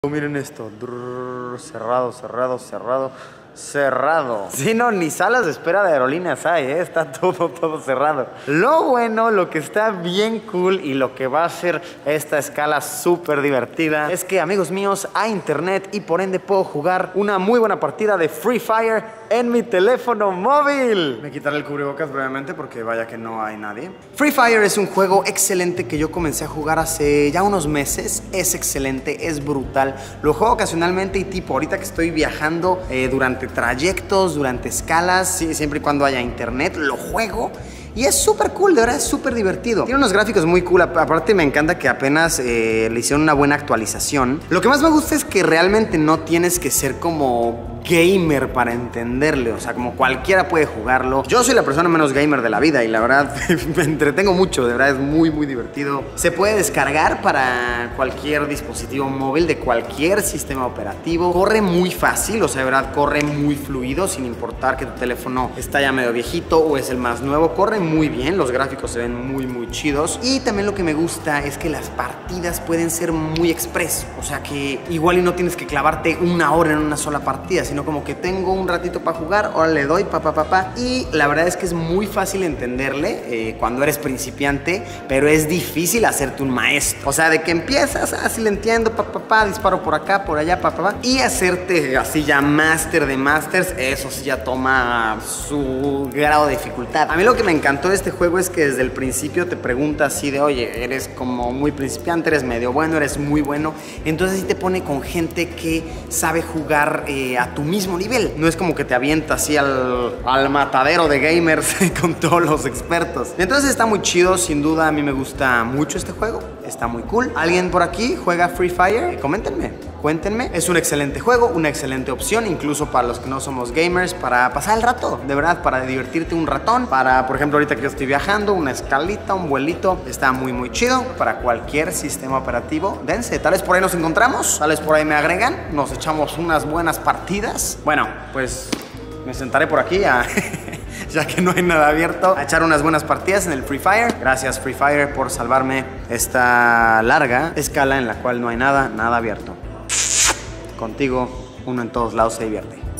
Miren esto, cerrado, cerrado, cerrado, cerrado. Sí, no, ni salas de espera de aerolíneas hay, está todo cerrado. Lo bueno, lo que está bien cool y lo que va a hacer esta escala súper divertida es que, amigos míos, hay internet y por ende puedo jugar una muy buena partida de Free Fire en mi teléfono móvil. Me quitaré el cubrebocas brevemente porque vaya que no hay nadie. Free Fire es un juego excelente que yo comencé a jugar hace ya unos meses. Es excelente, es brutal. Lo juego ocasionalmente y tipo ahorita que estoy viajando durante trayectos, durante escalas, sí, siempre y cuando haya internet, lo juego. Y es súper cool, de verdad es súper divertido. Tiene unos gráficos muy cool, aparte me encanta que apenas le hicieron una buena actualización. Lo que más me gusta es que realmente no tienes que ser como gamer para entenderle, o sea, como cualquiera puede jugarlo. Yo soy la persona menos gamer de la vida y la verdad me entretengo mucho, de verdad es muy divertido. Se puede descargar para cualquier dispositivo móvil de cualquier sistema operativo. Corre muy fácil, o sea, de verdad corre muy fluido sin importar que tu teléfono está ya medio viejito o es el más nuevo. Corre muy bien, los gráficos se ven muy chidos. Y también lo que me gusta es que las partidas pueden ser muy express, o sea que igual y no tienes que clavarte una hora en una sola partida, sino como que tengo un ratito para jugar, ahora le doy y la verdad es que es muy fácil entenderle cuando eres principiante, pero es difícil hacerte un maestro, o sea de que empiezas, así le entiendo, disparo por acá, por allá, y hacerte así ya máster de masters, eso sí ya toma su grado de dificultad. A mí lo que me encantó de este juego es que desde el principio te pregunta así de, oye, eres como muy principiante, eres medio bueno, eres muy bueno, entonces sí te pone con gente que sabe jugar a tu mismo nivel. No es como que te avienta así al matadero de gamers con todos los expertos. Entonces está muy chido, sin duda a mí me gusta mucho este juego, está muy cool. ¿Alguien por aquí juega Free Fire? Coméntenme, cuéntenme. Es un excelente juego, una excelente opción, incluso para los que no somos gamers, para pasar el rato, de verdad, para divertirte un ratón, para, por ejemplo, ahorita que yo estoy viajando, una escalita, un vuelito, está muy chido para cualquier sistema operativo. Dense, tal vez por ahí nos encontramos, tal vez por ahí me agregan, nos echamos unas buenas partidas. Bueno, pues me sentaré por aquí ya que no hay nada abierto, a echar unas buenas partidas en el Free Fire. Gracias Free Fire por salvarme esta larga escala en la cual no hay nada abierto. Contigo, uno en todos lados se divierte.